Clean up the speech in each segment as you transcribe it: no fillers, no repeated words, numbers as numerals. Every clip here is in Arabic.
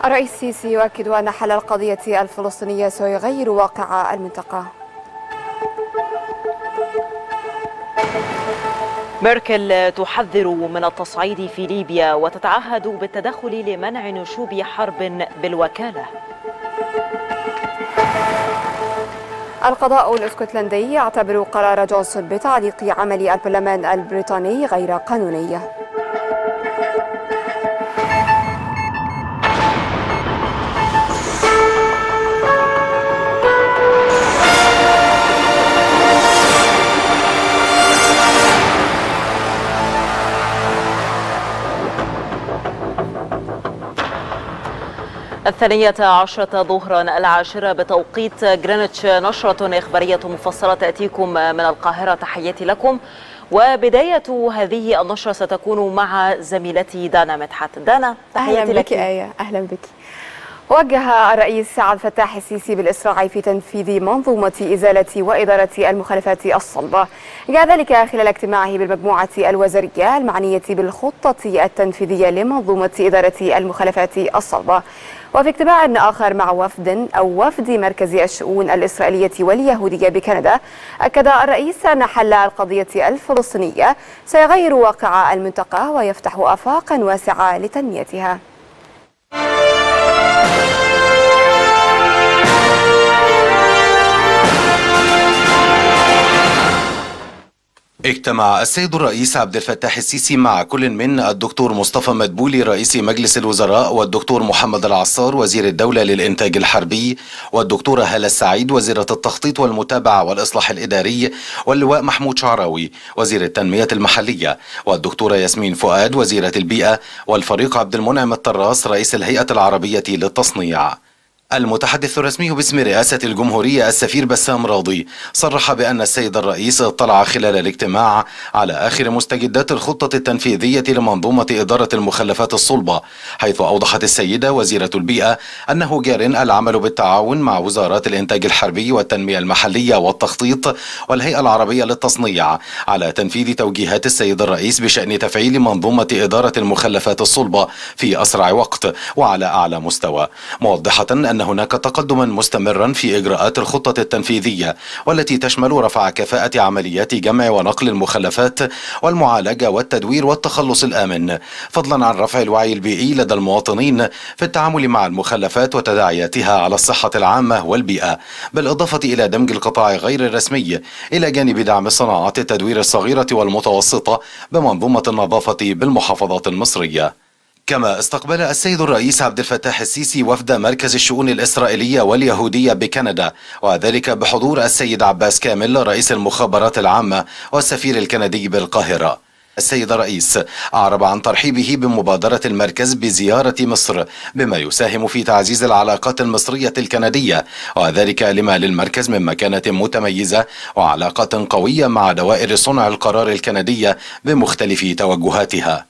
الرئيس السيسي يؤكد أن حل القضية الفلسطينية سيغير واقع المنطقة. ميركل تحذر من التصعيد في ليبيا وتتعهد بالتدخل لمنع نشوب حرب بالوكالة. القضاء الاسكتلندي يعتبر قرار جونسون بتعليق عمل البرلمان البريطاني غير قانوني. الثانية عشرة ظهرا 10 بتوقيت غرينتش، نشرة إخبارية مفصلة تأتيكم من القاهرة. تحياتي لكم، وبداية هذه النشرة ستكون مع زميلتي دانا مدحت. دانا، تحياتي لك. آية، أهلا بك. وجه الرئيس عبد الفتاح السيسي بالإسراع في تنفيذ منظومة إزالة وإدارة المخلفات الصلبة، جاء ذلك خلال اجتماعه بالمجموعة الوزارية المعنية بالخطة التنفيذية لمنظومة إدارة المخلفات الصلبة. وفي اجتماع آخر مع وفد مركز الشؤون الإسرائيلية واليهودية بكندا، أكد الرئيس أن حل القضية الفلسطينية سيغير واقع المنطقة ويفتح آفاقا واسعة لتنميتها. اجتمع السيد الرئيس عبد الفتاح السيسي مع كل من الدكتور مصطفى مدبولي رئيس مجلس الوزراء، والدكتور محمد العصار وزير الدولة للإنتاج الحربي، والدكتورة هالة السعيد وزيرة التخطيط والمتابعة والإصلاح الإداري، واللواء محمود شعراوي وزير التنمية المحلية، والدكتورة ياسمين فؤاد وزيرة البيئة، والفريق عبد المنعم الطراس رئيس الهيئة العربية للتصنيع. المتحدث الرسمي باسم رئاسة الجمهورية السفير بسام راضي صرح بأن السيد الرئيس اطلع خلال الاجتماع على آخر مستجدات الخطة التنفيذية لمنظومة إدارة المخلفات الصلبة، حيث أوضحت السيدة وزيرة البيئة أنه جار العمل بالتعاون مع وزارات الإنتاج الحربي والتنمية المحلية والتخطيط والهيئة العربية للتصنيع على تنفيذ توجيهات السيد الرئيس بشأن تفعيل منظومة إدارة المخلفات الصلبة في أسرع وقت وعلى أعلى مستوى، موضحة أن هناك تقدما مستمرا في إجراءات الخطة التنفيذية والتي تشمل رفع كفاءة عمليات جمع ونقل المخلفات والمعالجة والتدوير والتخلص الآمن، فضلا عن رفع الوعي البيئي لدى المواطنين في التعامل مع المخلفات وتداعياتها على الصحة العامة والبيئة، بالإضافة إلى دمج القطاع غير الرسمي إلى جانب دعم صناعات التدوير الصغيرة والمتوسطة بمنظومة النظافة بالمحافظات المصرية. كما استقبل السيد الرئيس عبد الفتاح السيسي وفد مركز الشؤون الإسرائيلية واليهودية بكندا، وذلك بحضور السيد عباس كامل رئيس المخابرات العامة والسفير الكندي بالقاهرة. السيد الرئيس أعرب عن ترحيبه بمبادرة المركز بزيارة مصر، بما يساهم في تعزيز العلاقات المصرية الكندية، وذلك لما للمركز من مكانة متميزة وعلاقات قوية مع دوائر صنع القرار الكندية بمختلف توجهاتها.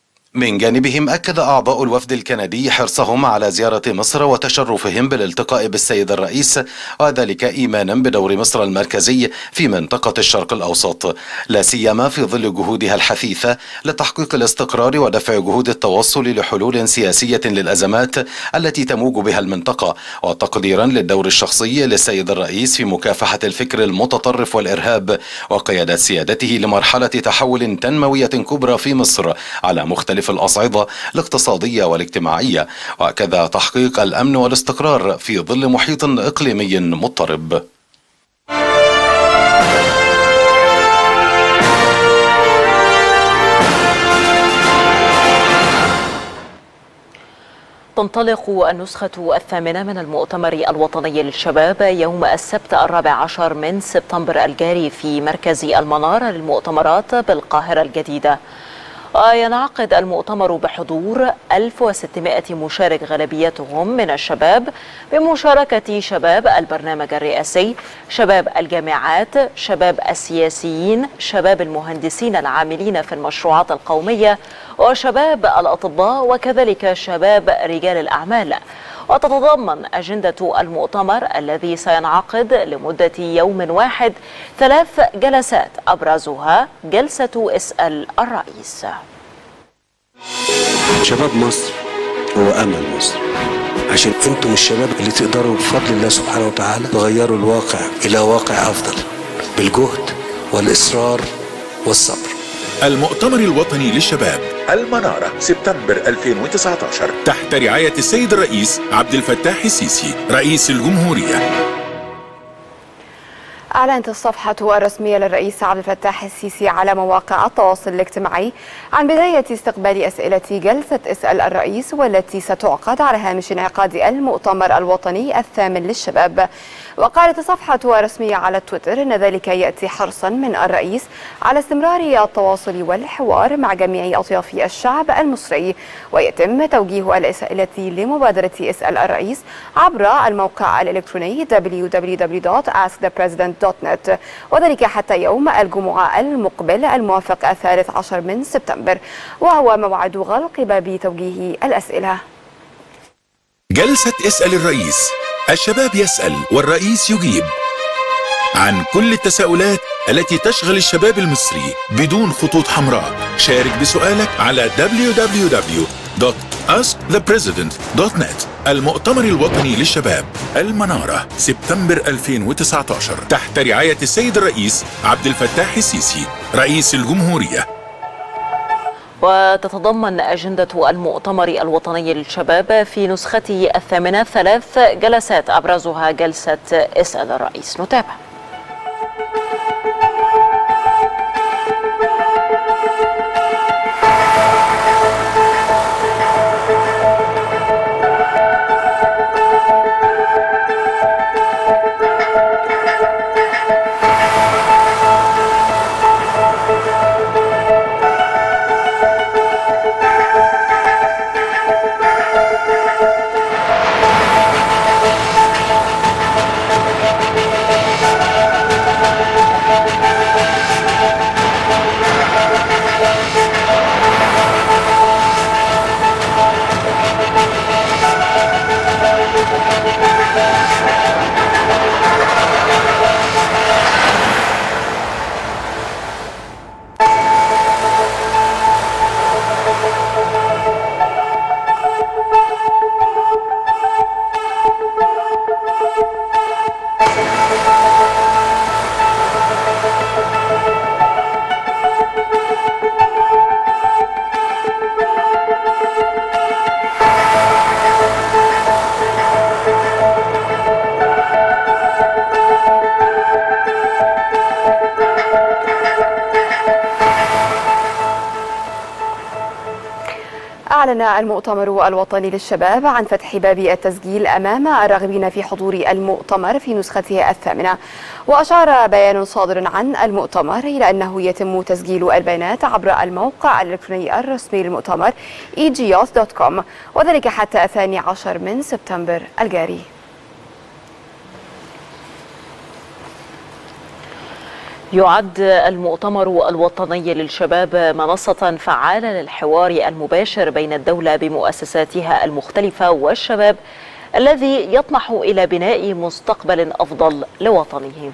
من جانبهم أكد أعضاء الوفد الكندي حرصهم على زيارة مصر وتشرفهم بالالتقاء بالسيد الرئيس، وذلك إيمانا بدور مصر المركزي في منطقة الشرق الأوسط، لا سيما في ظل جهودها الحثيثة لتحقيق الاستقرار ودفع جهود التوصل لحلول سياسية للأزمات التي تموج بها المنطقة، وتقديرا للدور الشخصي للسيد الرئيس في مكافحة الفكر المتطرف والإرهاب وقيادة سيادته لمرحلة تحول تنموية كبرى في مصر على مختلف الأصعدة الاقتصادية والاجتماعية، وكذا تحقيق الأمن والاستقرار في ظل محيط إقليمي مضطرب. تنطلق النسخة 8 من المؤتمر الوطني للشباب يوم السبت 14 من سبتمبر الجاري في مركز المنارة للمؤتمرات بالقاهرة الجديدة. وينعقد المؤتمر بحضور 1600 مشارك غالبيتهم من الشباب، بمشاركة شباب البرنامج الرئاسي، شباب الجامعات، شباب السياسيين، شباب المهندسين العاملين في المشروعات القومية، وشباب الأطباء، وكذلك شباب رجال الأعمال. وتتضمن أجندة المؤتمر الذي سينعقد لمدة يوم واحد 3 جلسات، أبرزها جلسة اسأل الرئيس. شباب مصر هو أمل مصر. عشان انتم الشباب اللي تقدروا بفضل الله سبحانه وتعالى تغيروا الواقع إلى واقع أفضل بالجهد والإصرار والصبر. المؤتمر الوطني للشباب المنارة سبتمبر 2019 تحت رعاية السيد الرئيس عبد الفتاح السيسي رئيس الجمهورية. أعلنت الصفحة الرسمية للرئيس عبد الفتاح السيسي على مواقع التواصل الاجتماعي عن بداية استقبال أسئلة جلسة اسأل الرئيس، والتي ستعقد على هامش انعقاد المؤتمر الوطني الثامن للشباب. وقالت الصفحة الرسمية على تويتر أن ذلك يأتي حرصا من الرئيس على استمرار التواصل والحوار مع جميع أطياف الشعب المصري، ويتم توجيه الأسئلة لمبادرة اسأل الرئيس عبر الموقع الإلكتروني www.askthepresident.net، وذلك حتى يوم الجمعة المقبل الموافق 13 من سبتمبر، وهو موعد غلق باب توجيه الأسئلة. جلسة اسأل الرئيس، الشباب يسأل والرئيس يجيب عن كل التساؤلات التي تشغل الشباب المصري بدون خطوط حمراء. شارك بسؤالك على www.askthepresident.net. المؤتمر الوطني للشباب المنارة سبتمبر 2019 تحت رعاية السيد الرئيس عبد الفتاح السيسي رئيس الجمهورية. وتتضمن أجندة المؤتمر الوطني للشباب في نسخته الثامنة 3 جلسات أبرزها جلسة اسأل الرئيس. نتابع. أعلن المؤتمر الوطني للشباب عن فتح باب التسجيل أمام الراغبين في حضور المؤتمر في نسخته الثامنة. وأشار بيان صادر عن المؤتمر إلى أنه يتم تسجيل البيانات عبر الموقع الإلكتروني الرسمي للمؤتمر egyouth.com، وذلك حتى 12 من سبتمبر الجاري. يعد المؤتمر الوطني للشباب منصة فعالة للحوار المباشر بين الدولة بمؤسساتها المختلفة والشباب الذي يطمح إلى بناء مستقبل أفضل لوطنه.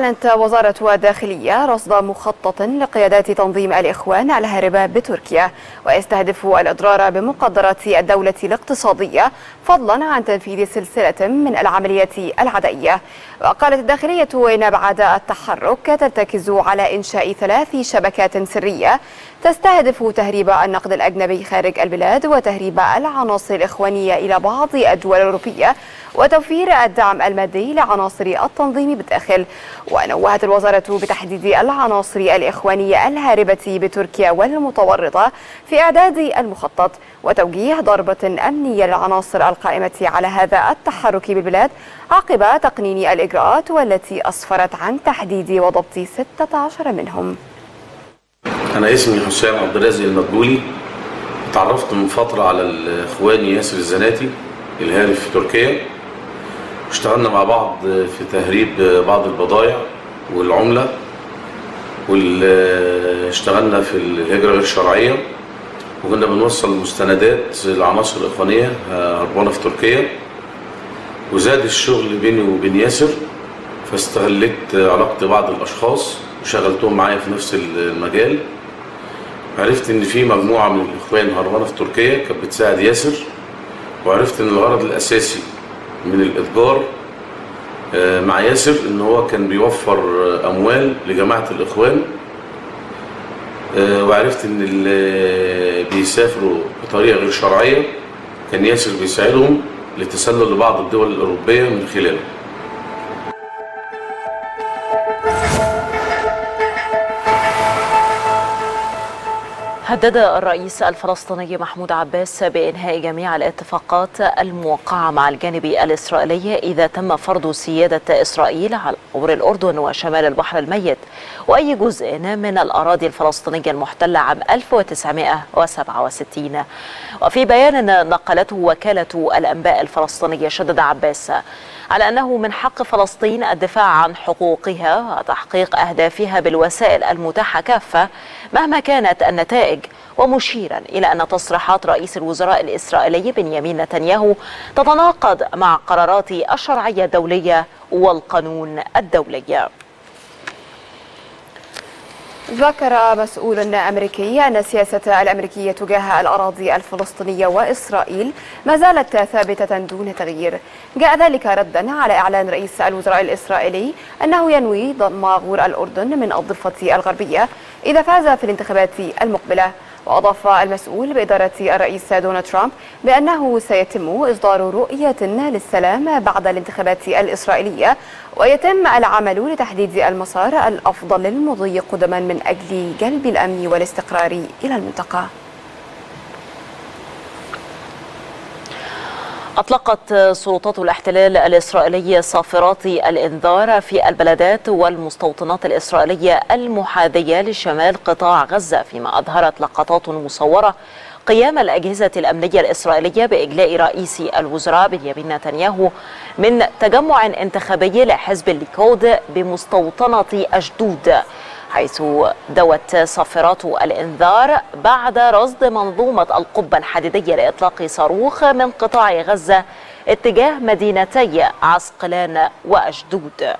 أعلنت وزارة الداخلية رصد مخطط لقيادات تنظيم الإخوان الهاربة بتركيا ويستهدف الإضرار بمقدرات الدولة الاقتصادية فضلا عن تنفيذ سلسلة من العمليات العدائية. وقالت الداخلية إن أبعاد التحرك ترتكز على إنشاء 3 شبكات سرية تستهدف تهريب النقد الأجنبي خارج البلاد وتهريب العناصر الإخوانية إلى بعض الدول الأوروبية وتوفير الدعم المادي لعناصر التنظيم بالداخل. ونوهت الوزارة بتحديد العناصر الإخوانية الهاربة بتركيا والمتورطة في إعداد المخطط وتوجيه ضربة أمنية للعناصر القائمة على هذا التحرك بالبلاد عقب تقنين الإجراءات والتي أسفرت عن تحديد وضبط 16 منهم. أنا اسمي حسام عبد الرازق المدبولي. تعرفت من فترة على الإخواني ياسر الزناتي الهارب في تركيا، اشتغلنا مع بعض في تهريب بعض البضائع والعملة، واشتغلنا في الهجرة غير الشرعية، وكنا بنوصل مستندات للعناصر الإخوانية هربانة في تركيا. وزاد الشغل بيني وبين ياسر، فاستغلت علاقتي بعض الأشخاص وشغلتهم معايا في نفس المجال. عرفت إن في مجموعة من الإخوان هربانة في تركيا كانت بتساعد ياسر، وعرفت إن الغرض الأساسي من الإتجار مع ياسر إن هو كان بيوفر أموال لجماعة الإخوان، وعرفت إن اللي بيسافروا بطريقة غير شرعية كان ياسر بيساعدهم للتسلل لبعض الدول الأوروبية من خلاله. هدد الرئيس الفلسطيني محمود عباس بإنهاء جميع الاتفاقات الموقعة مع الجانب الإسرائيلي إذا تم فرض سيادة إسرائيل على عبور الأردن وشمال البحر الميت وأي جزء من الأراضي الفلسطينية المحتلة عام 1967. وفي بيان نقلته وكالة الأنباء الفلسطينية، شدد عباس على أنه من حق فلسطين الدفاع عن حقوقها وتحقيق أهدافها بالوسائل المتاحة كافة مهما كانت النتائج، ومشيرا إلى أن تصريحات رئيس الوزراء الإسرائيلي بنيامين نتنياهو تتناقض مع قرارات الشرعية الدولية والقانون الدولي. ذكر مسؤول أمريكي أن السياسة الأمريكية تجاه الأراضي الفلسطينية وإسرائيل ما زالت ثابتة دون تغيير. جاء ذلك ردا على إعلان رئيس الوزراء الإسرائيلي أنه ينوي ضم عبور الأردن من الضفة الغربية إذا فاز في الانتخابات المقبلة. وأضاف المسؤول بإدارة الرئيس دونالد ترامب بأنه سيتم إصدار رؤية للسلام بعد الانتخابات الإسرائيلية ويتم العمل لتحديد المسار الأفضل للمضي قدما من أجل جلب الأمن والاستقرار إلى المنطقة. أطلقت سلطات الاحتلال الإسرائيلي صافرات الإنذار في البلدات والمستوطنات الإسرائيلية المحاذية لشمال قطاع غزة، فيما أظهرت لقطات مصورة قيام الأجهزة الأمنية الإسرائيلية بإجلاء رئيس الوزراء بنيامين نتنياهو من تجمع انتخابي لحزب الليكود بمستوطنة أشدود، حيث دوت صافرات الإنذار بعد رصد منظومة القبة الحديدية لإطلاق صاروخ من قطاع غزة اتجاه مدينتي عسقلان وأشدود.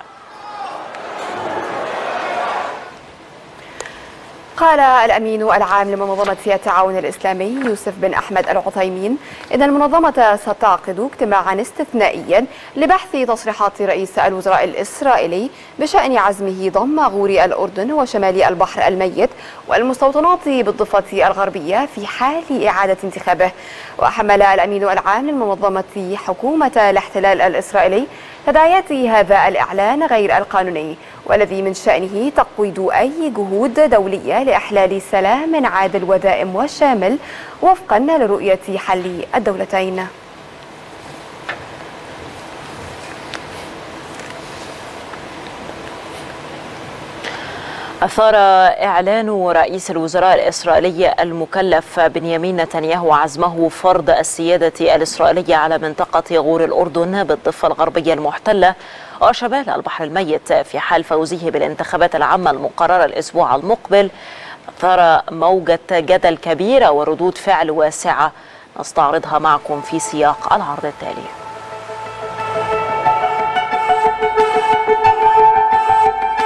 قال الأمين العام لمنظمة التعاون الإسلامي يوسف بن أحمد العثيمين إن المنظمة ستعقد اجتماعا استثنائيا لبحث تصريحات رئيس الوزراء الإسرائيلي بشأن عزمه ضم عبور الأردن وشمال البحر الميت والمستوطنات بالضفة الغربية في حال إعادة انتخابه. وحمل الأمين العام للمنظمة حكومة الاحتلال الإسرائيلي تداعيات هذا الإعلان غير القانوني والذي من شأنه تقويض أي جهود دولية لإحلال سلام عادل ودائم وشامل وفقا لرؤية حل الدولتين. أثار إعلان رئيس الوزراء الإسرائيلي المكلف بنيامين نتنياهو عزمه فرض السيادة الإسرائيلية على منطقة غور الأردن بالضفة الغربية المحتلة وشمال البحر الميت في حال فوزه بالانتخابات العامة المقررة الأسبوع المقبل. أثار موجة جدل كبيرة وردود فعل واسعة نستعرضها معكم في سياق العرض التالي.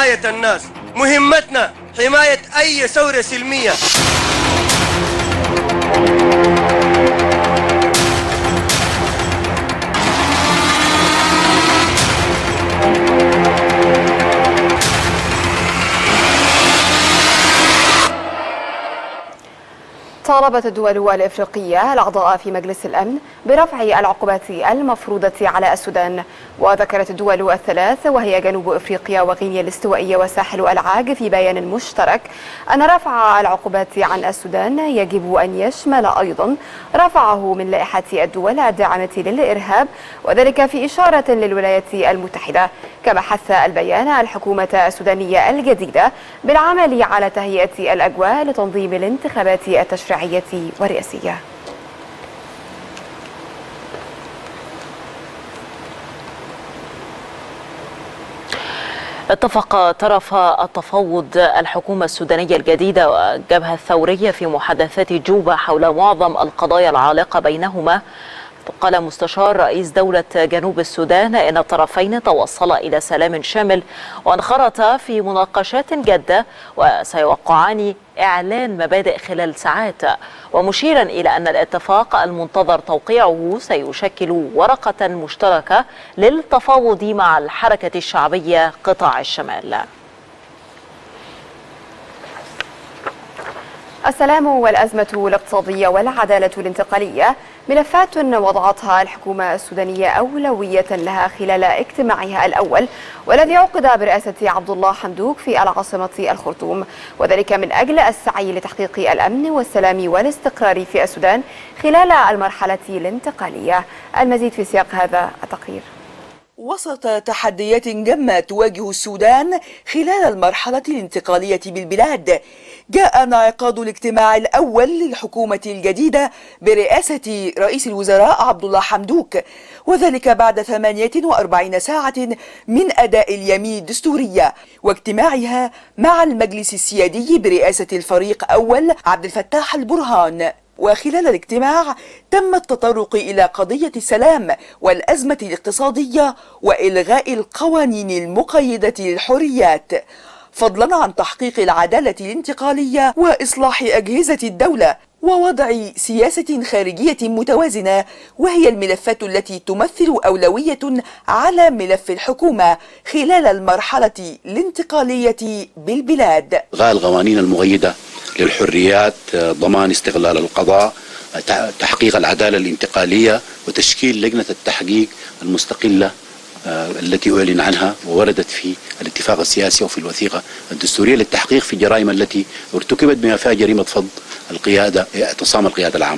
حماية الناس، مهمتنا حماية أي ثورة سلمية. طالبت الدول الإفريقية الأعضاء في مجلس الأمن برفع العقوبات المفروضة على السودان. وذكرت الدول الثلاث وهي جنوب إفريقيا وغينيا الاستوائية وساحل العاج في بيان مشترك أن رفع العقوبات عن السودان يجب أن يشمل أيضا رفعه من لائحة الدول الداعمة للإرهاب، وذلك في إشارة للولايات المتحدة. كما حث البيان الحكومة السودانية الجديدة بالعمل على تهيئة الأجواء لتنظيم الانتخابات التشريعية والرئاسية. اتفق طرف التفاوض الحكومة السودانية الجديدة والجبهة الثورية في محادثات جوبا حول معظم القضايا العالقة بينهما. قال مستشار رئيس دولة جنوب السودان إن الطرفين توصلا إلى سلام شامل وانخرطا في مناقشات جادة وسيوقعان إعلان مبادئ خلال ساعات، ومشيرا إلى أن الاتفاق المنتظر توقيعه سيشكل ورقة مشتركة للتفاوض مع الحركة الشعبية قطاع الشمال. السلام والأزمة الاقتصادية والعدالة الانتقالية ملفات وضعتها الحكومة السودانية أولوية لها خلال اجتماعها الأول، والذي عقد برئاسة عبد الله حمدوك في العاصمة الخرطوم، وذلك من أجل السعي لتحقيق الأمن والسلام والاستقرار في السودان خلال المرحلة الانتقالية. المزيد في سياق هذا التقرير. وسط تحديات جمة تواجه السودان خلال المرحلة الانتقالية بالبلاد، جاء انعقاد الاجتماع الأول للحكومة الجديدة برئاسة رئيس الوزراء عبد الله حمدوك، وذلك بعد 48 ساعة من أداء اليمين الدستورية واجتماعها مع المجلس السيادي برئاسة الفريق أول عبد الفتاح البرهان. وخلال الاجتماع تم التطرق إلى قضية السلام والأزمة الاقتصادية وإلغاء القوانين المقيدة للحريات، فضلا عن تحقيق العدالة الانتقالية وإصلاح أجهزة الدولة ووضع سياسة خارجية متوازنة، وهي الملفات التي تمثل أولوية على ملف الحكومة خلال المرحلة الانتقالية بالبلاد. إلغاء القوانين المقيدة للحريات، ضمان استقلال القضاء، تحقيق العدالة الانتقالية، وتشكيل لجنة التحقيق المستقلة التي أعلن عنها ووردت في الاتفاق السياسي وفي الوثيقة الدستورية للتحقيق في الجرائم التي ارتكبت بما فيها جريمة فض القيادة، اعتصام القيادة العامة.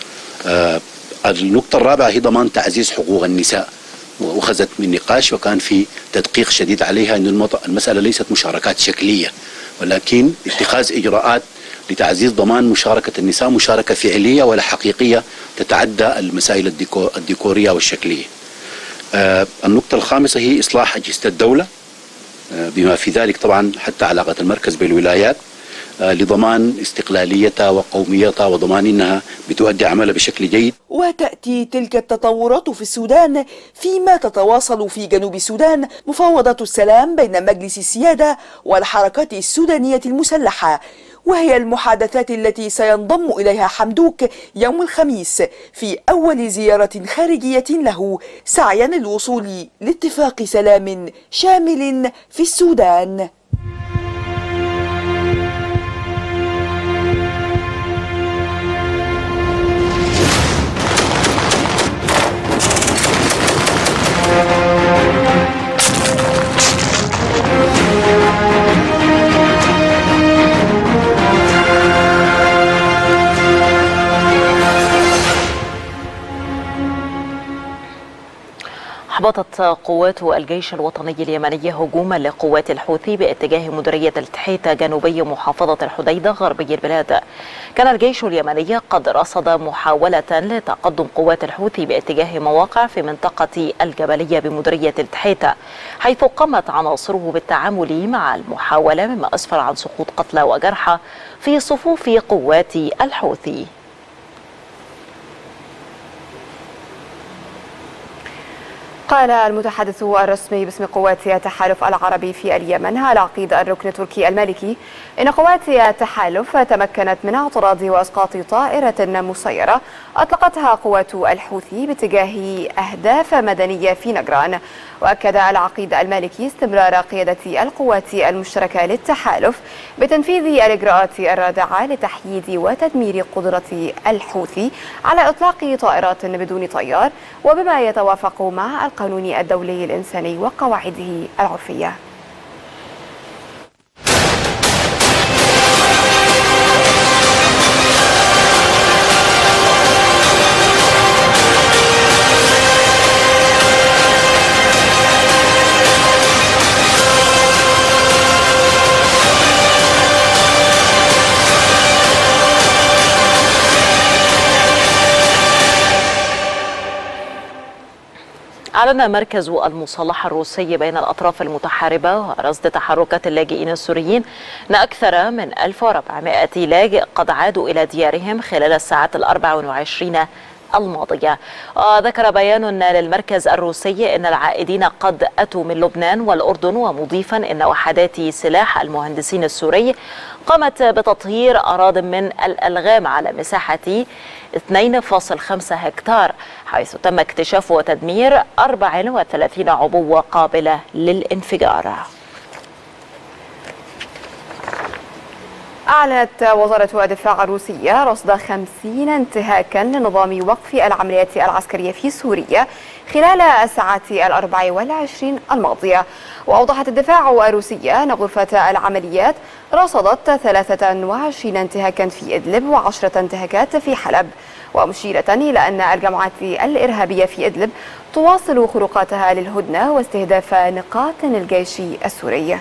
النقطة الرابعة هي ضمان تعزيز حقوق النساء، وأخذت من نقاش وكان في تدقيق شديد عليها أن المسألة ليست مشاركات شكلية، ولكن اتخاذ إجراءات لتعزيز ضمان مشاركة النساء مشاركة فعلية ولا حقيقية تتعدى المسائل الديكورية والشكلية. النقطة الخامسة هي إصلاح أجهزة الدولة، بما في ذلك طبعا حتى علاقة المركز بالولايات لضمان استقلاليتها وقوميتها وضمان أنها بتؤدي عملها بشكل جيد. وتأتي تلك التطورات في السودان فيما تتواصل في جنوب السودان مفاوضات السلام بين مجلس السيادة والحركات السودانية المسلحة، وهي المحادثات التي سينضم إليها حمدوك يوم الخميس في أول زيارة خارجية له، سعيا للوصول لاتفاق سلام شامل في السودان. أحبطت قوات الجيش الوطني اليمني هجوما لقوات الحوثي باتجاه مديرية التحيت جنوبي محافظة الحديدة غربي البلاد. كان الجيش اليمني قد رصد محاولة لتقدم قوات الحوثي باتجاه مواقع في منطقة الجبلية بمديرية التحيت، حيث قامت عناصره بالتعامل مع المحاولة، مما أسفر عن سقوط قتلى وجرحى في صفوف قوات الحوثي. قال المتحدث الرسمي باسم قوات التحالف العربي في اليمن العقيد الركن التركي المالكي إن قوات التحالف تمكنت من اعتراض وإسقاط طائرة مسيرة أطلقتها قوات الحوثي باتجاه أهداف مدنية في نجران. وأكد العقيد المالكي استمرار قيادة القوات المشتركة للتحالف بتنفيذ الإجراءات الرادعة لتحييد وتدمير قدرة الحوثي على إطلاق طائرات بدون طيار وبما يتوافق مع القانون الدولي الإنساني وقواعده العرفية. أعلن مركز المصالحة الروسي بين الأطراف المتحاربة ورصد تحركات اللاجئين السوريين أن أكثر من 1400 لاجئ قد عادوا إلى ديارهم خلال الساعات 24 الماضية. ذكر بيان للمركز الروسي أن العائدين قد أتوا من لبنان والأردن، ومضيفا أن وحدات سلاح المهندسين السوري قامت بتطهير أراضٍ من الألغام على مساحة 2.5 هكتار، حيث تم اكتشاف وتدمير 34 عبوة قابلة للانفجار. أعلنت وزارة الدفاع الروسية رصد 50 انتهاكا لنظام وقف العمليات العسكرية في سوريا خلال الساعات 24 الماضية. وأوضحت الدفاع الروسية أن غرفة العمليات رصدت 23 انتهاكا في إدلب و10 انتهاكات في حلب، ومشيرة إلى أن الجماعات الإرهابية في إدلب تواصل خروقاتها للهدنة واستهداف نقاط الجيش السوري.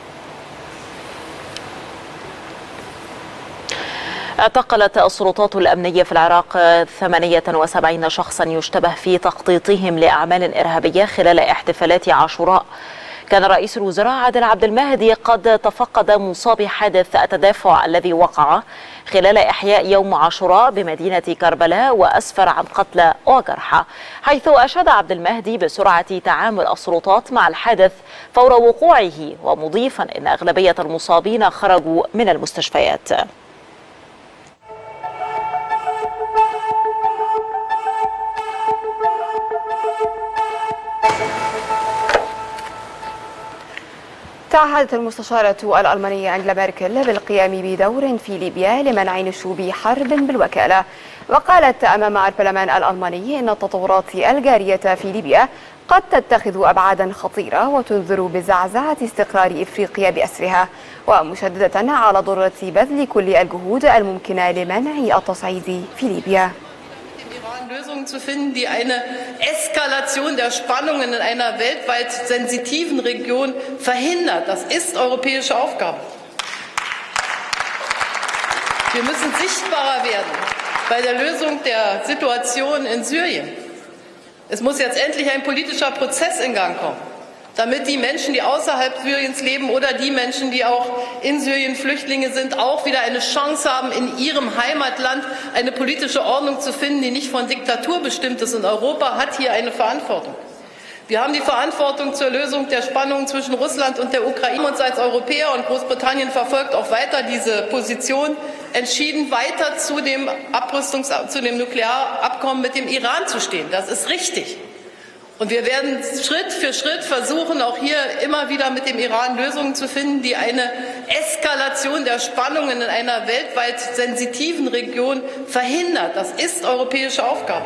اعتقلت السلطات الأمنية في العراق 78 شخصا يشتبه في تخطيطهم لأعمال إرهابية خلال احتفالات عاشوراء. كان رئيس الوزراء عادل عبد المهدي قد تفقد مصابي حادث التدافع الذي وقع خلال إحياء يوم عاشوراء بمدينة كربلاء، وأسفر عن قتلى وجرحى، حيث أشاد عبد المهدي بسرعة تعامل السلطات مع الحادث فور وقوعه، ومضيفا أن أغلبية المصابين خرجوا من المستشفيات. تعهدت المستشارة الألمانية أنجلا ميركل بالقيام بدور في ليبيا لمنع نشوب حرب بالوكالة. وقالت أمام البرلمان الألماني إن التطورات الجارية في ليبيا قد تتخذ أبعادا خطيرة وتنذر بزعزعة استقرار إفريقيا بأسرها، ومشددة على ضرورة بذل كل الجهود الممكنة لمنع التصعيد في ليبيا. Lösungen zu finden, die eine Eskalation der Spannungen in einer weltweit sensitiven Region verhindert. Das ist europäische Aufgabe. Wir müssen sichtbarer werden bei der Lösung der Situation in Syrien. Es muss jetzt endlich ein politischer Prozess in Gang kommen, damit die Menschen, die außerhalb Syriens leben oder die Menschen, die auch in Syrien Flüchtlinge sind, auch wieder eine Chance haben, in ihrem Heimatland eine politische Ordnung zu finden, die nicht von Diktatur bestimmt ist. Und Europa hat hier eine Verantwortung. Wir haben die Verantwortung zur Lösung der Spannungen zwischen Russland und der Ukraine. Uns als Europäer, und Großbritannien verfolgt auch weiter diese Position, entschieden weiter zu dem Nuklearabkommen mit dem Iran zu stehen. Das ist richtig. Und wir werden Schritt für Schritt versuchen, auch hier immer wieder mit dem Iran Lösungen zu finden, die eine Eskalation der Spannungen in einer weltweit sensitiven Region verhindert. Das ist europäische Aufgabe.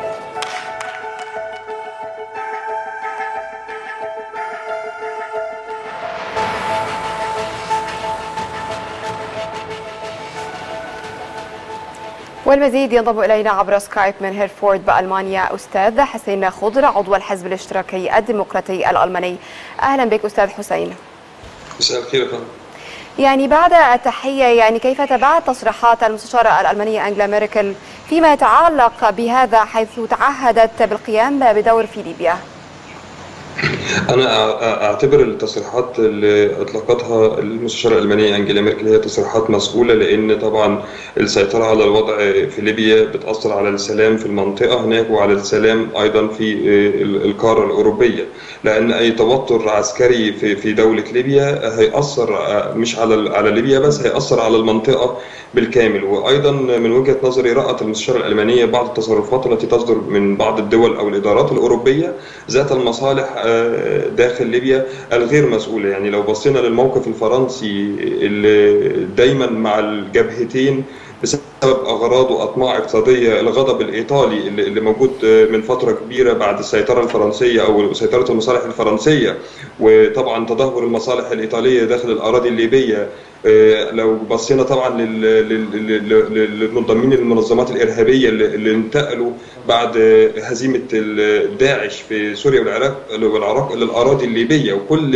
والمزيد ينضم إلينا عبر سكايب من هيرفورد بألمانيا أستاذ حسين خضر عضو الحزب الاشتراكي الديمقراطي الألماني. أهلا بك أستاذ حسين. مساء الخير. يعني بعد التحية، كيف تابعت تصريحات المستشارة الألمانية أنجلا ميركل فيما يتعلق بهذا، حيث تعهدت بالقيام بدور في ليبيا؟ أنا أعتبر التصريحات اللي أطلقتها المستشارة الألمانية أنجيلا ميركل هي تصريحات مسؤولة، لأن طبعا السيطرة على الوضع في ليبيا بتأثر على السلام في المنطقة هناك وعلى السلام أيضا في القارة الأوروبية، لأن أي توتر عسكري في دولة ليبيا هيأثر مش على ليبيا بس، هيأثر على المنطقة بالكامل. وأيضا من وجهة نظري رأت المستشارة الألمانية بعض التصرفات التي تصدر من بعض الدول أو الإدارات الأوروبية ذات المصالح داخل ليبيا الغير مسؤولة. يعني لو بصينا للموقف الفرنسي اللي دايما مع الجبهتين بسبب أغراض وأطماع اقتصادية، الغضب الإيطالي اللي موجود من فترة كبيرة بعد السيطرة الفرنسية أو سيطرة المصالح الفرنسية، وطبعا تدهور المصالح الإيطالية داخل الأراضي الليبية. لو بصينا طبعا للمنضمين للمنظمات الإرهابية اللي انتقلوا بعد هزيمة داعش في سوريا والعراق للأراضي الليبية، وكل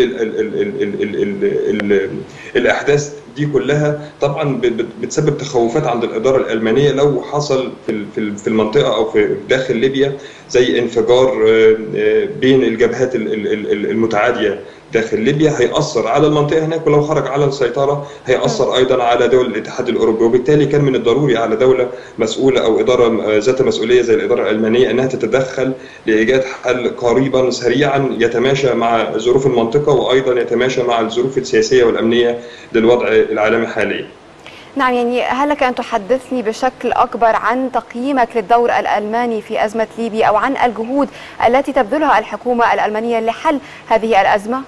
الأحداث دي كلها طبعا بتسبب تخوفات عند الإدارة الألمانية لو حصل في المنطقة أو في داخل ليبيا زي انفجار بين الجبهات المتعادية داخل ليبيا، هيأثر على المنطقة هناك، ولو خرج على السيطرة هيأثر أيضا على دول الاتحاد الأوروبي. وبالتالي كان من الضروري على دولة مسؤولة أو إدارة ذات مسؤولية زي الإدارة الألمانية أنها تتدخل لإيجاد حل قريبا سريعا يتماشى مع ظروف المنطقة وأيضا يتماشى مع الظروف السياسية والأمنية للوضع العالمي حاليا. نعم، يعني هل لك أن تحدثني بشكل أكبر عن تقييمك للدور الألماني في أزمة ليبيا أو عن الجهود التي تبذلها الحكومة الألمانية لحل هذه الأزمة؟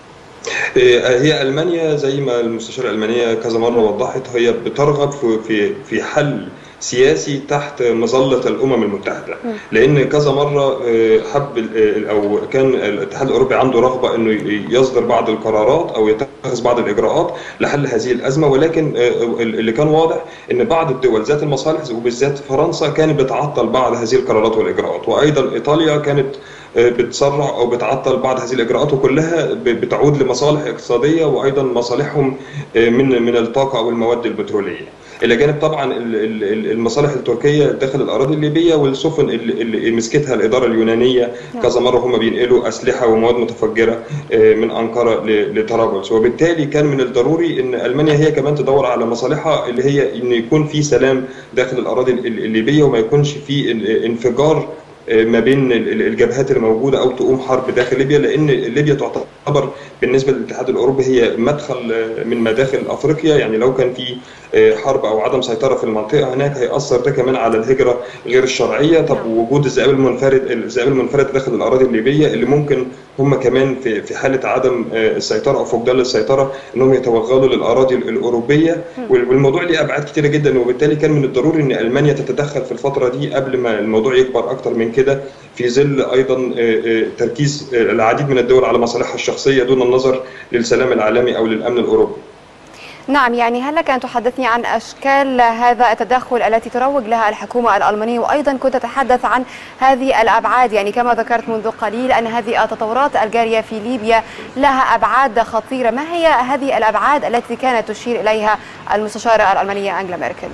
هي ألمانيا زي ما المستشارة الألمانية كذا مرة وضحت، هي بترغب في حل سياسي تحت مظلة الأمم المتحدة، لأن كذا مرة حب أو كان الاتحاد الأوروبي عنده رغبة أنه يصدر بعض القرارات أو يتخذ بعض الإجراءات لحل هذه الأزمة، ولكن اللي كان واضح أن بعض الدول ذات المصالح وبالذات فرنسا كانت بتعطل بعض هذه القرارات والإجراءات، وأيضا إيطاليا كانت بتسرع أو بتعطل بعض هذه الإجراءات، وكلها بتعود لمصالح اقتصادية وأيضا مصالحهم من الطاقة أو المواد البترولية، إلى جانب طبعا المصالح التركية داخل الأراضي الليبية والسفن اللي مسكتها الإدارة اليونانية كذا مرة هم بينقلوا أسلحة ومواد متفجرة من أنقرة لطرابلس. وبالتالي كان من الضروري أن ألمانيا هي كمان تدور على مصالحها اللي هي أن يكون في سلام داخل الأراضي الليبية وما يكونش في انفجار ما بين الجبهات الموجودة أو تقوم حرب داخل ليبيا، لأن ليبيا تعتبر بالنسبة للاتحاد الأوروبي هي مدخل من مداخل أفريقيا. يعني لو كان في حرب أو عدم سيطرة في المنطقة هناك هيأثر ده كمان على الهجرة غير الشرعية. طب وجود الذئاب المنفرد داخل الأراضي الليبية اللي ممكن هم كمان في حالة عدم السيطرة أو فقدان السيطرة أنهم يتوغلوا للأراضي الأوروبية، والموضوع ليه أبعاد كتيرة جدا. وبالتالي كان من الضروري أن ألمانيا تتدخل في الفترة دي قبل ما الموضوع يكبر أكتر من كده، في ظل أيضا تركيز العديد من الدول على مصالحها الشخصية دون النظر للسلام العالمي أو للأمن الأوروبي. نعم، يعني هل لك أن تحدثني عن أشكال هذا التدخل التي تروج لها الحكومة الألمانية، وأيضا كنت تتحدث عن هذه الأبعاد، يعني كما ذكرت منذ قليل أن هذه التطورات الجارية في ليبيا لها أبعاد خطيرة، ما هي هذه الأبعاد التي كانت تشير إليها المستشارة الألمانية أنجيلا ميركل؟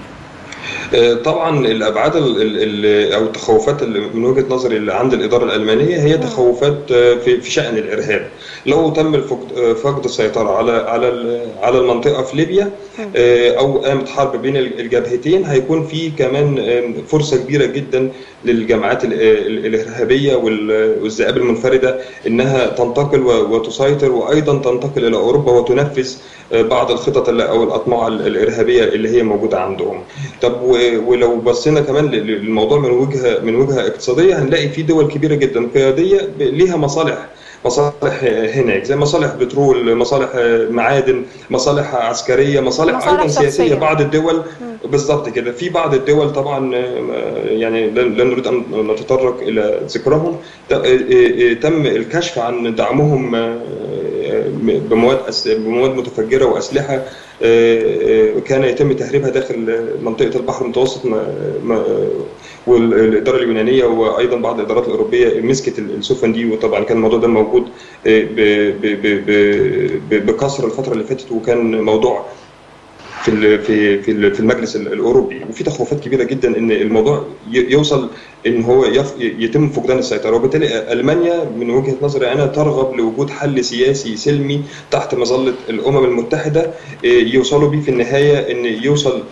طبعا الابعاد او التخوفات اللي من وجهه نظري اللي عند الاداره الالمانيه هي تخوفات في شان الارهاب. لو تم فقد السيطره على المنطقه في ليبيا او قامت حرب بين الجبهتين، هيكون في كمان فرصه كبيره جدا للجماعات الارهابيه والذئاب المنفرده انها تنتقل وتسيطر وايضا تنتقل الى اوروبا وتنفذ بعض الخطط او الاطماع الارهابيه اللي هي موجوده عندهم. طب ولو بصينا كمان للموضوع من وجهه اقتصاديه، هنلاقي في دول كبيره جدا قياديه ليها مصالح هناك، زي مصالح بترول، مصالح معادن، مصالح عسكريه، مصالح ايضا سياسيه. بعض الدول بالضبط كده، في بعض الدول طبعا يعني لا نريد ان نتطرق الى ذكرهم تم الكشف عن دعمهم بمواد متفجره واسلحه كان يتم تهريبها داخل منطقه البحر المتوسط، والاداره اليونانيه وايضا بعض الادارات الاوروبيه مسكت السفن دي. وطبعا كان الموضوع ده موجود بكثره الفتره اللي فاتت، وكان موضوع في المجلس الاوروبي، وفي تخوفات كبيره جدا ان الموضوع يوصل ان هو يتم فقدان السيطره. وبالتالي المانيا من وجهه نظري انا ترغب لوجود حل سياسي سلمي تحت مظله الامم المتحده يوصلوا بيه في النهايه، ان يوصل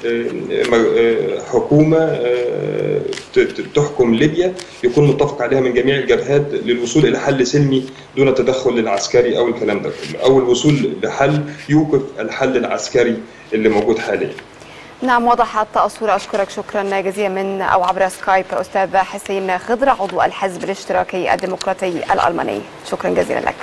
حكومه تحكم ليبيا يكون متفق عليها من جميع الجبهات للوصول الى حل سلمي دون التدخل العسكري او الكلام ده كله، او الوصول لحل يوقف الحل العسكري اللي موجود حاليا. نعم، وضحت الصورة. أشكرك شكرا جزيلا من أو عبر سكايب أستاذ حسين خضر عضو الحزب الاشتراكي الديمقراطي الألماني. شكرا جزيلا لك.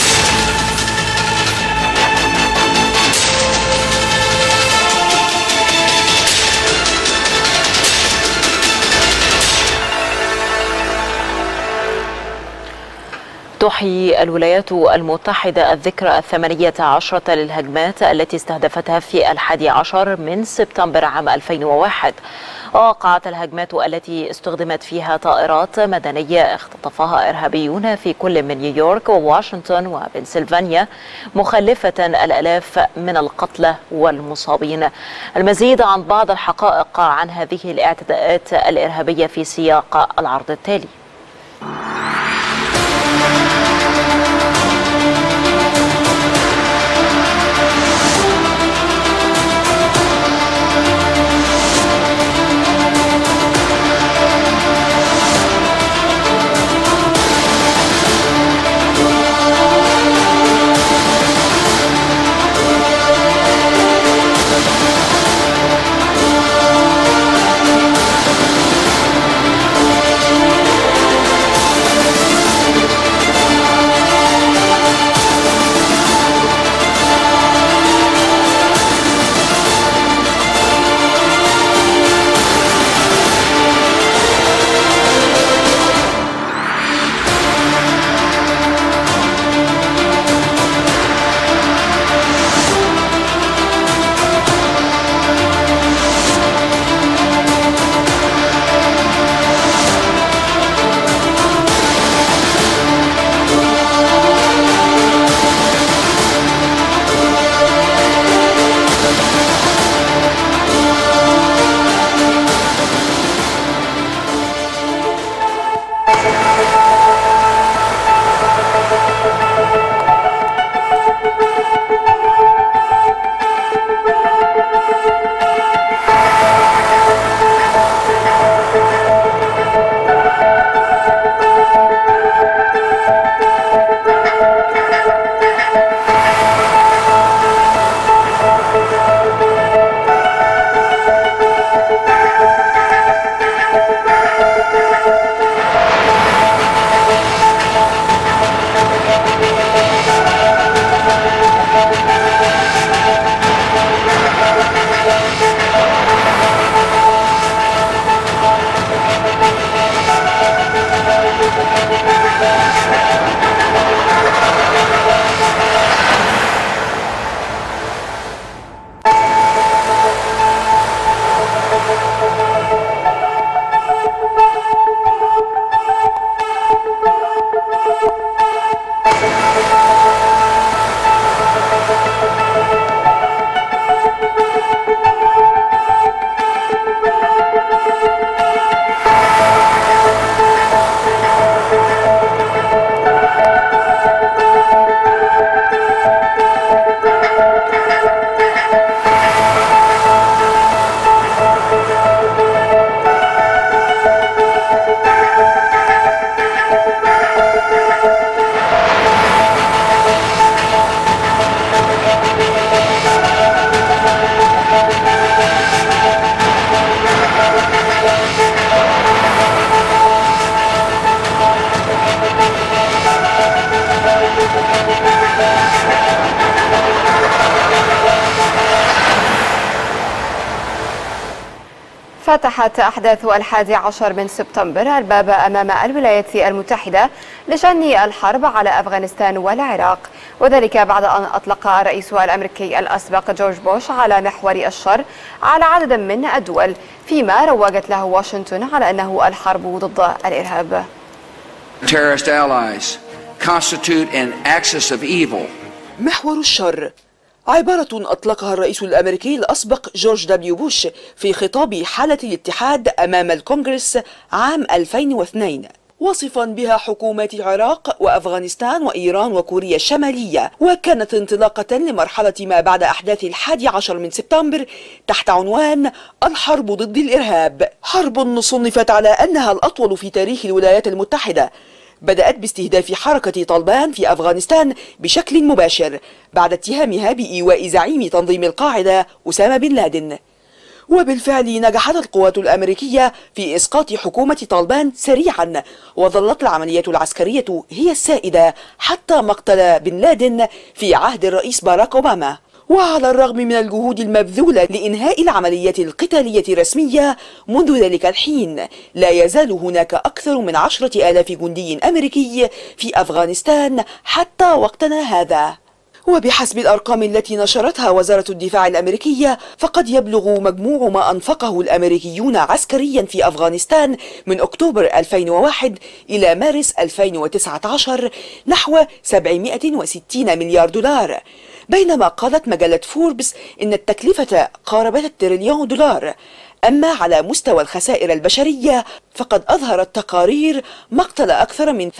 تحيي الولايات المتحدة الذكرى 18 للهجمات التي استهدفتها في 11 من سبتمبر عام 2001. وقعت الهجمات التي استخدمت فيها طائرات مدنية اختطفها إرهابيون في كل من نيويورك وواشنطن وبنسلفانيا، مخلفة الآلاف من القتلى والمصابين. المزيد عن بعض الحقائق عن هذه الاعتداءات الإرهابية في سياق العرض التالي. فتحت أحداث 11 من سبتمبر الباب أمام الولايات المتحدة لشن الحرب على أفغانستان والعراق، وذلك بعد أن أطلق الرئيس الأمريكي الأسبق جورج بوش على محور الشر على عدد من الدول، فيما روجت له واشنطن على أنه الحرب ضد الإرهاب. Terrorist allies constitute an axis of evil. محور الشر عبارة أطلقها الرئيس الأمريكي الأسبق جورج دبليو بوش في خطاب حالة الاتحاد أمام الكونغرس عام 2002، واصفا بها حكومات العراق وأفغانستان وإيران وكوريا الشمالية، وكانت انطلاقة لمرحلة ما بعد أحداث 11 من سبتمبر تحت عنوان الحرب ضد الإرهاب، حرب صنفت على أنها الأطول في تاريخ الولايات المتحدة. بدأت باستهداف حركة طالبان في أفغانستان بشكل مباشر بعد اتهامها بإيواء زعيم تنظيم القاعدة أسامة بن لادن. وبالفعل نجحت القوات الأمريكية في إسقاط حكومة طالبان سريعا، وظلت العملية العسكرية هي السائدة حتى مقتل بن لادن في عهد الرئيس باراك أوباما. وعلى الرغم من الجهود المبذولة لإنهاء العملية القتالية الرسمية منذ ذلك الحين، لا يزال هناك أكثر من 10,000 جندي أمريكي في أفغانستان حتى وقتنا هذا. وبحسب الأرقام التي نشرتها وزارة الدفاع الأمريكية، فقد يبلغ مجموع ما أنفقه الأمريكيون عسكريا في أفغانستان من أكتوبر 2001 إلى مارس 2019 نحو 760 مليار دولار، بينما قالت مجلة فوربس إن التكلفة قاربت $1 تريليون. أما على مستوى الخسائر البشرية فقد أظهرت تقارير مقتل أكثر من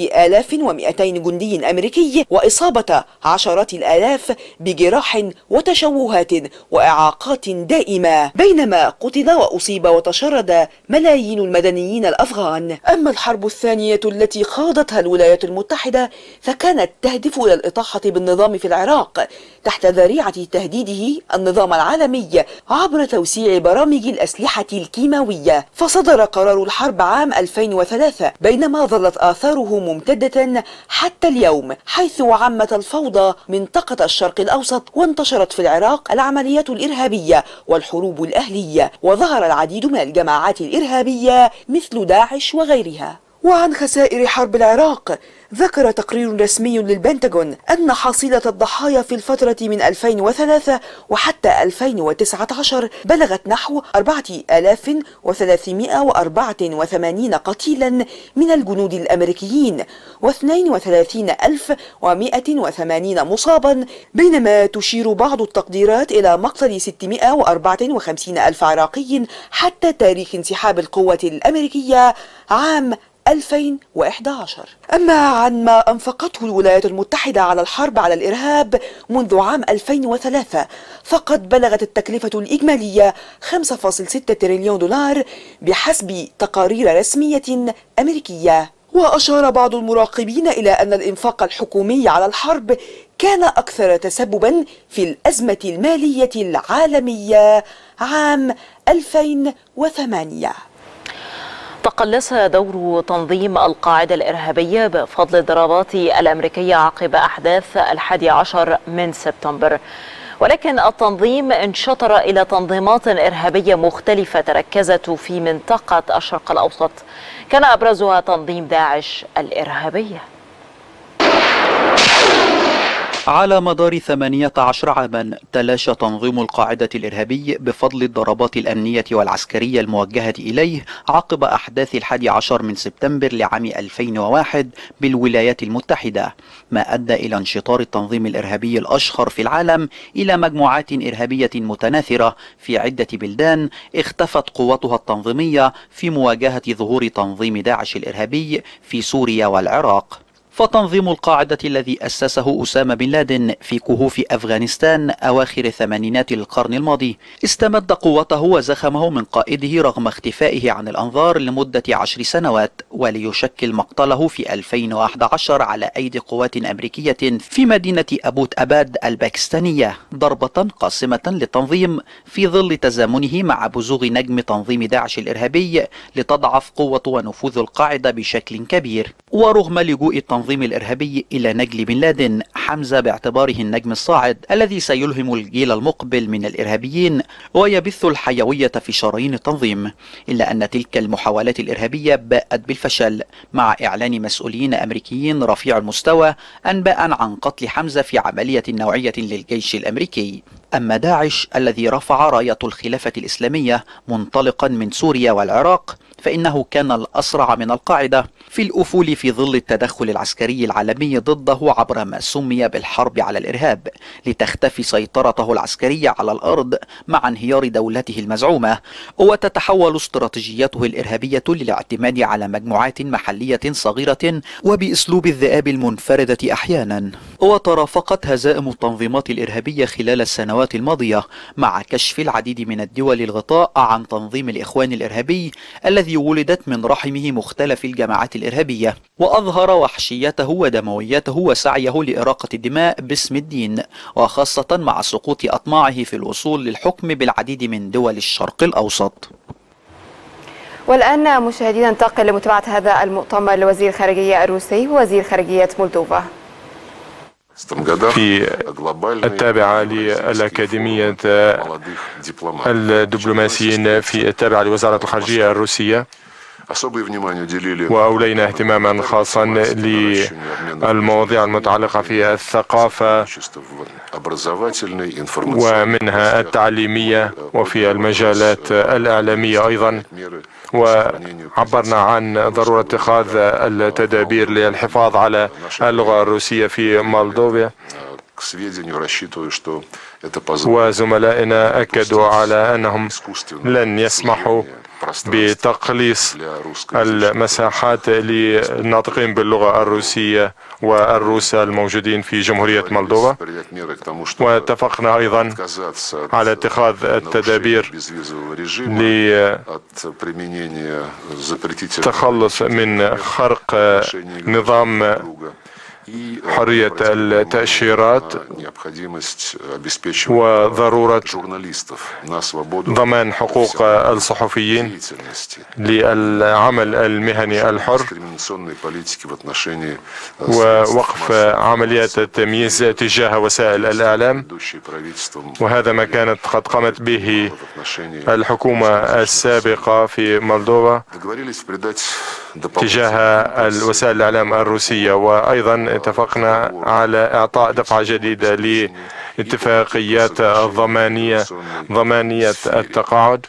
3200 جندي أمريكي وإصابة عشرات الآلاف بجراح وتشوهات وإعاقات دائمة، بينما قتل وأصيب وتشرد ملايين المدنيين الأفغان. أما الحرب الثانية التي خاضتها الولايات المتحدة فكانت تهدف إلى الإطاحة بالنظام في العراق تحت ذريعة تهديده النظام العالمي عبر توسيع برامج الأسلحة الكيماوية. فصدر قرار الحرب عام 2003، بينما ظلت آثاره ممتدة حتى اليوم، حيث عمت الفوضى منطقة الشرق الأوسط، وانتشرت في العراق العمليات الإرهابية والحروب الأهلية، وظهر العديد من الجماعات الإرهابية مثل داعش وغيرها. وعن خسائر حرب العراق ذكر تقرير رسمي للبنتاغون أن حصيلة الضحايا في الفترة من 2003 وحتى 2019 بلغت نحو 4384 قتيلا من الجنود الأمريكيين و32180 مصابا، بينما تشير بعض التقديرات إلى مقتل 654 ألف عراقي حتى تاريخ انسحاب القوة الأمريكية عام 2011. أما عن ما أنفقته الولايات المتحدة على الحرب على الإرهاب منذ عام 2003 فقد بلغت التكلفة الإجمالية $5.6 تريليون بحسب تقارير رسمية أمريكية. وأشار بعض المراقبين إلى أن الإنفاق الحكومي على الحرب كان أكثر تسببا في الأزمة المالية العالمية عام 2008. تقلص دور تنظيم القاعدة الإرهابية بفضل الضربات الأمريكية عقب أحداث 11 من سبتمبر، ولكن التنظيم انشطر إلى تنظيمات إرهابية مختلفة تركزت في منطقة الشرق الأوسط، كان أبرزها تنظيم داعش الإرهابية. على مدار 18 عاما تلاشى تنظيم القاعدة الإرهابي بفضل الضربات الأمنية والعسكرية الموجهة إليه عقب أحداث 11 من سبتمبر لعام 2001 بالولايات المتحدة، ما أدى إلى انشطار التنظيم الإرهابي الأشهر في العالم إلى مجموعات إرهابية متناثرة في عدة بلدان اختفت قوتها التنظيمية في مواجهة ظهور تنظيم داعش الإرهابي في سوريا والعراق. فتنظيم القاعدة الذي أسسه أسامة بن لادن في كهوف أفغانستان أواخر الثمانينات القرن الماضي استمد قوته وزخمه من قائده رغم اختفائه عن الأنظار لمدة 10 سنوات، وليشكل مقتله في 2011 على أيدي قوات أمريكية في مدينة أبوت أباد الباكستانية ضربة قاسمة للتنظيم في ظل تزامنه مع بزوغ نجم تنظيم داعش الإرهابي لتضعف قوة ونفوذ القاعدة بشكل كبير. ورغم لجوء التنظيم الإرهابي إلى نجل بن لادن حمزة باعتباره النجم الصاعد الذي سيلهم الجيل المقبل من الإرهابيين ويبث الحيوية في شرايين التنظيم، إلا أن تلك المحاولات الإرهابية باءت بالفشل مع إعلان مسؤولين أمريكيين رفيع المستوى أنباء عن قتل حمزة في عملية نوعية للجيش الأمريكي. أما داعش الذي رفع راية الخلافة الإسلامية منطلقا من سوريا والعراق فإنه كان الأسرع من القاعدة في الأفول في ظل التدخل العسكري العالمي ضده عبر ما سمي بالحرب على الإرهاب لتختفي سيطرته العسكرية على الأرض مع انهيار دولته المزعومة، وتتحول استراتيجيته الإرهابية للاعتماد على مجموعات محلية صغيرة وبأسلوب الذئاب المنفردة أحيانا. وترافقت هزائم التنظيمات الإرهابية خلال السنوات الماضية مع كشف العديد من الدول الغطاء عن تنظيم الإخوان الإرهابي الذي ولدت من رحمه مختلف الجماعات الإرهابية، وأظهر وحشيته ودمويته وسعيه لإراقة الدماء باسم الدين، وخاصة مع سقوط أطماعه في الوصول للحكم بالعديد من دول الشرق الأوسط. والآن مشاهدينا ننتقل لمتابعة هذا المؤتمر لوزير الخارجية الروسي ووزير خارجية مولدوفا. في التابعة للأكاديمية الدبلوماسيين في التابعة لوزارة الخارجية الروسية، وأولينا اهتماما خاصا للمواضيع المتعلقة في الثقافة ومنها التعليمية وفي المجالات الإعلامية أيضا، وعبرنا عن ضرورة اتخاذ التدابير للحفاظ على اللغة الروسية في مولدوفا. وزملائنا أكدوا على أنهم لن يسمحوا بتقليص المساحات للناطقين باللغة الروسية والروس الموجودين في جمهورية مولدوفا. واتفقنا أيضا على اتخاذ التدابير للتخلص من خرق نظام حرية التأشيرات وضرورة ضمان حقوق الصحفيين للعمل المهني الحر ووقف عمليات التمييز تجاه وسائل الإعلام. وهذا ما كانت قد قامت به الحكومة السابقة في مولدوفا تجاه الوسائل الإعلام الروسية. وأيضا اتفقنا على إعطاء دفعة جديدة لاتفاقيات ضمانية التقاعد،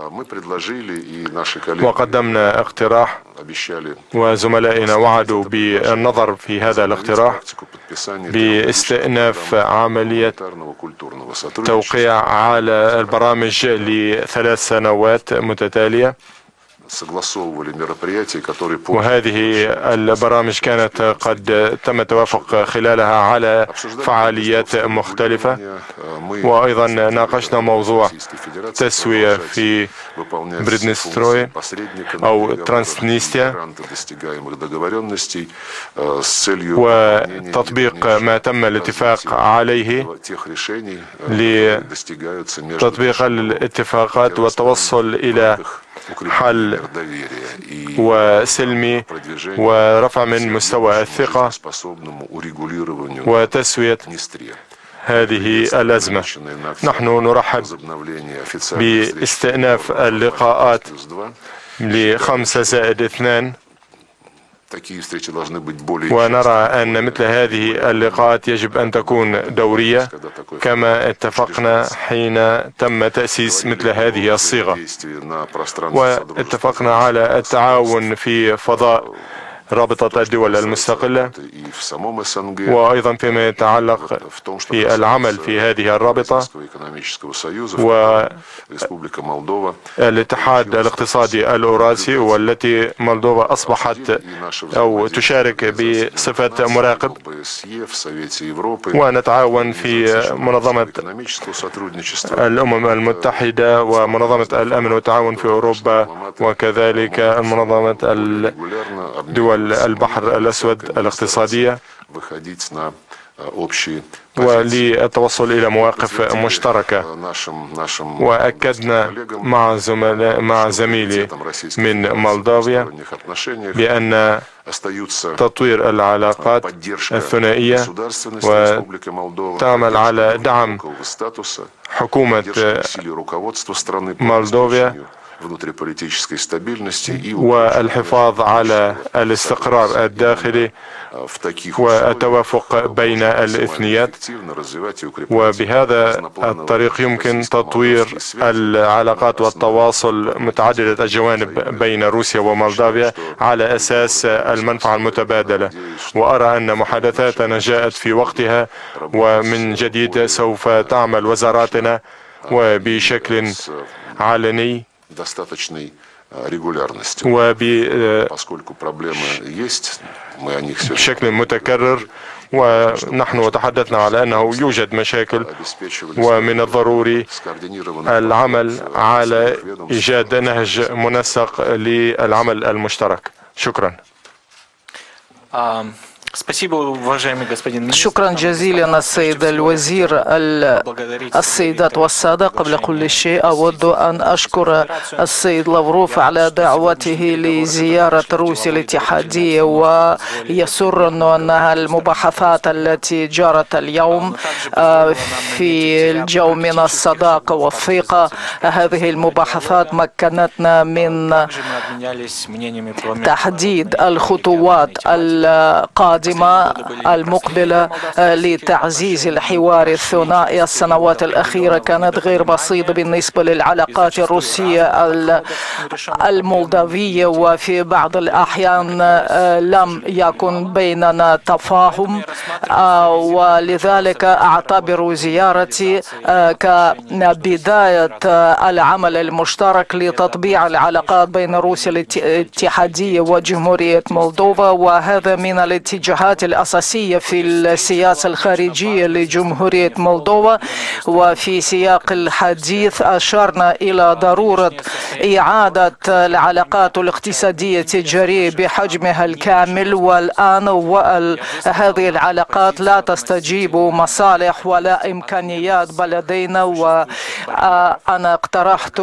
وقدمنا اقتراح وزملائنا وعدوا بالنظر في هذا الاقتراح باستئناف عملية توقيع على البرامج ل3 سنوات متتالية. وهذه البرامج كانت قد تم التوافق خلالها على فعاليات مختلفة. وأيضا ناقشنا موضوع تسوية في بريدنستروي أو ترانسنيستيا وتطبيق ما تم الاتفاق عليه لتطبيق الاتفاقات والتوصل إلى حل وسلمي ورفع من مستوى الثقة وتسوية هذه الأزمة. نحن نرحب باستئناف اللقاءات ل5+2 ونرى أن مثل هذه اللقاءات يجب أن تكون دورية كما اتفقنا حين تم تأسيس مثل هذه الصيغة. واتفقنا على التعاون في فضاء رابطة الدول المستقلة، وأيضا فيما يتعلق في العمل في هذه الرابطة والاتحاد الاقتصادي الأوراسي، والتي مولدوفا أصبحت أو تشارك بصفة مراقب. ونتعاون في منظمة الأمم المتحدة ومنظمة الأمن والتعاون في أوروبا، وكذلك منظمة الدول البحر الأسود الاقتصادية، وللتوصل إلى مواقف مشتركة. وأكدنا مع زميلي من مولدوفا بأن تطوير العلاقات الثنائية وتعمل على دعم حكومة مولدوفا والحفاظ على الاستقرار الداخلي والتوافق بين الإثنيات، وبهذا الطريق يمكن تطوير العلاقات والتواصل متعددة الجوانب بين روسيا ومولدافيا على أساس المنفعة المتبادلة. وأرى أن محادثاتنا جاءت في وقتها، ومن جديد سوف تعمل وزاراتنا وبشكل علني وبشكل متكرر، ونحن تحدثنا على أنه يوجد مشاكل، ومن الضروري العمل على إيجاد نهج منسق للعمل المشترك. شكرا. شكرا جزيلا السيد الوزير. السيدات والسادة، قبل كل شيء أود أن أشكر السيد لافروف على دعوته لزيارة روسيا الاتحادية، ويسرنا أنها المباحثات التي جرت اليوم في الجو من الصداقة والثقة. هذه المباحثات مكنتنا من تحديد الخطوات القادمة المقبلة لتعزيز الحوار الثنائي. السنوات الأخيرة كانت غير بسيطة بالنسبة للعلاقات الروسية المولدافية، وفي بعض الأحيان لم يكن بيننا تفاهم، ولذلك أعتبر زيارتي كبداية العمل المشترك لتطبيع العلاقات بين روسيا الاتحادية وجمهورية مولدوفا، وهذا من الاتجاهات الأساسية في السياسة الخارجية لجمهورية مولدوفا. وفي سياق الحديث أشرنا إلى ضرورة إعادة العلاقات الاقتصادية التجارية بحجمها الكامل، والآن هذه العلاقات لا تستجيب مصالح ولا إمكانيات بلدينا، وأنا اقترحت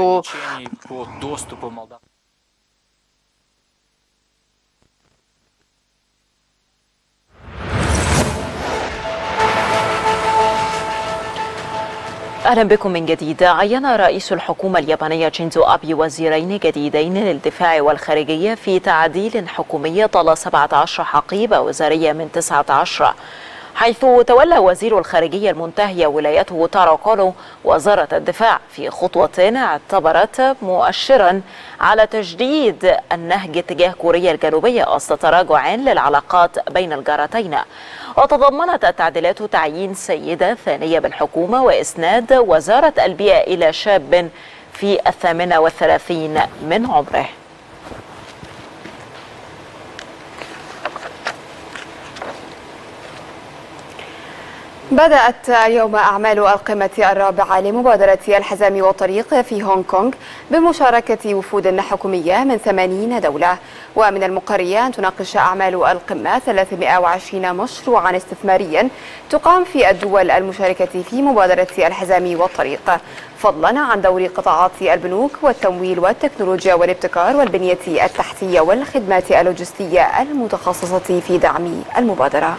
أهلا بكم من جديد. عين رئيس الحكومة اليابانية شينزو أبي وزيرين جديدين للدفاع والخارجية في تعديل حكومي طال 17 حقيبة وزارية من 19، حيث تولى وزير الخارجية المنتهية ولايته تارو كولو وزارة الدفاع، في خطوة اعتبرت مؤشرا على تجديد النهج تجاه كوريا الجنوبية وسط تراجع للعلاقات بين الجارتين. وتضمنت التعديلات تعيين سيدة ثانية بالحكومة وإسناد وزارة البيئة إلى شاب في 38 من عمره. بدأت اليوم أعمال القمة الرابعة لمبادرة الحزام والطريق في هونغ كونغ بمشاركة وفود حكومية من 80 دولة. ومن المقرر أن تناقش أعمال القمة 320 مشروعا استثماريا تقام في الدول المشاركة في مبادرة الحزام والطريق، فضلا عن دور قطاعات البنوك والتمويل والتكنولوجيا والابتكار والبنية التحتية والخدمات اللوجستية المتخصصة في دعم المبادرة.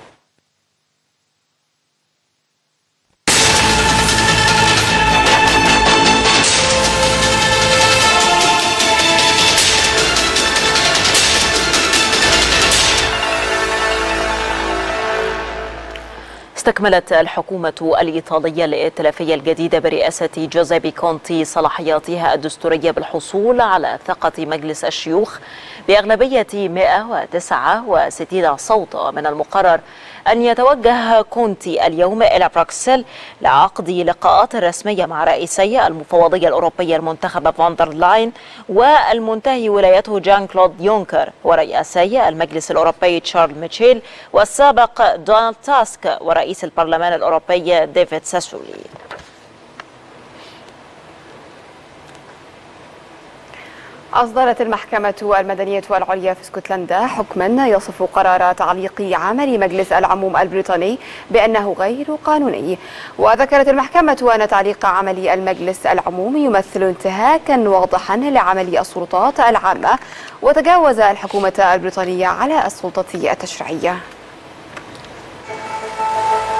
استكملت الحكومة الإيطالية الائتلافية الجديدة برئاسة جوزيبي كونتي صلاحياتها الدستورية بالحصول على ثقة مجلس الشيوخ بأغلبية 169 صوت. ومن المقرر أن يتوجه كونتي اليوم إلى بروكسل لعقد لقاءات رسمية مع رئيسي المفوضية الأوروبية المنتخبة فاندر لاين والمنتهي ولايته جان كلود يونكر، ورئيسي المجلس الأوروبي تشارل ميشيل والسابق دونالد تاسك ورئيس البرلمان الأوروبي ديفيد ساسولي. أصدرت المحكمة المدنية العليا في اسكتلندا حكما يصف قرار تعليق عمل مجلس العموم البريطاني بأنه غير قانوني. وذكرت المحكمة أن تعليق عمل المجلس العموم يمثل انتهاكا واضحا لعمل السلطات العامة، وتجاوز الحكومة البريطانية على السلطة التشريعية.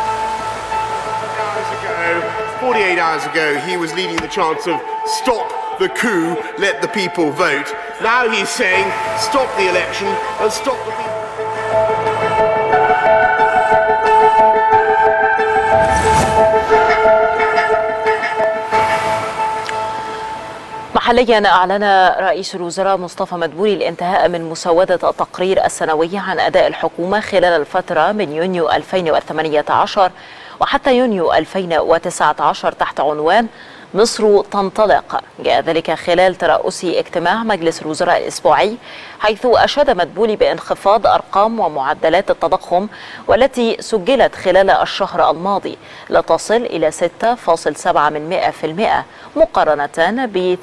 48 hours ago, he was leading the chants of "Stop the coup, let the people vote. Now he's saying, stop the election and stop the people. محليا أعلن رئيس الوزراء مصطفى مدبولي الانتهاء من مسودة التقرير السنوي عن أداء الحكومة خلال الفترة من يونيو 2018 وحتى يونيو 2019 تحت عنوان مصر تنطلق. جاء ذلك خلال ترأس اجتماع مجلس الوزراء الأسبوعي، حيث أشاد مدبولي بانخفاض أرقام ومعدلات التضخم والتي سجلت خلال الشهر الماضي لتصل إلى 6.7% مقارنة ب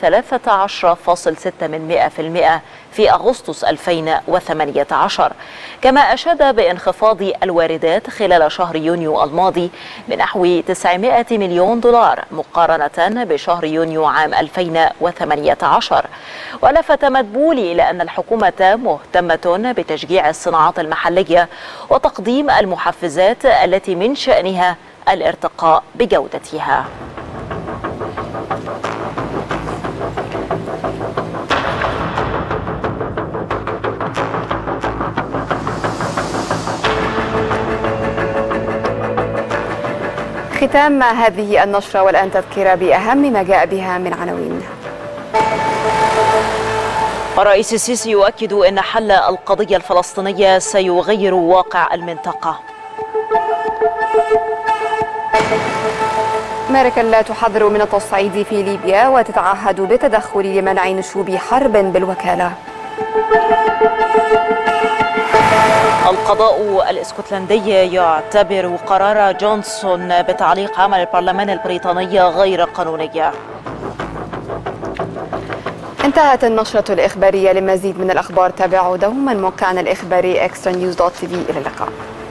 13.6% في أغسطس 2018. كما أشاد بانخفاض الواردات خلال شهر يونيو الماضي بنحو 900 مليون دولار مقارنة بشهر يونيو عام 2018. ولفت مدبولي إلى أن الحكومة مهتمة بتشجيع الصناعات المحلية وتقديم المحفزات التي من شأنها الارتقاء بجودتها. ختام هذه النشرة والآن تذكرة بأهم ما جاء بها من عناوين. الرئيس السيسي يؤكد أن حل القضية الفلسطينية سيغير واقع المنطقة. ميركل لا تحذر من التصعيد في ليبيا وتتعهد بالتدخل لمنع نشوب حرب بالوكالة. القضاء الاسكتلندي يعتبر قرار جونسون بتعليق عمل البرلمان البريطاني غير قانوني. انتهت النشرة الإخبارية. لمزيد من الأخبار تابعوا دوما موقعنا الإخباري extranews.tv. إلى اللقاء.